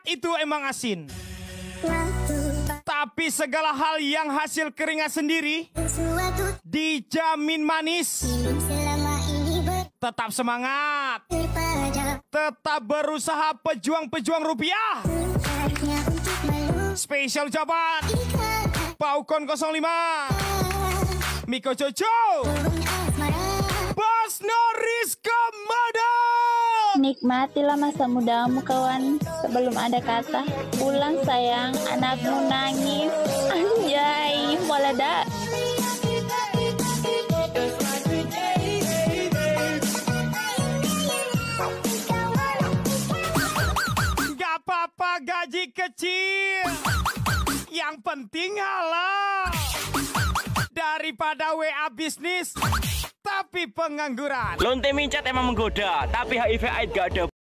itu emang asin. Tapi segala hal yang hasil keringat sendiri dijamin manis. Tetap semangat, tetap berusaha, pejuang-pejuang rupiah. Spesial ucapan Paukon 05, Miko Jojo, Bos Noris Komodo. Nikmatilah masa mudamu kawan, sebelum ada kata pulang sayang, anakmu nangis. Anjay, meledak. Gak apa-apa gaji kecil, yang penting halal. Daripada WA bisnis tapi pengangguran. Lonte micet emang menggoda, tapi HIV AIDS gak ada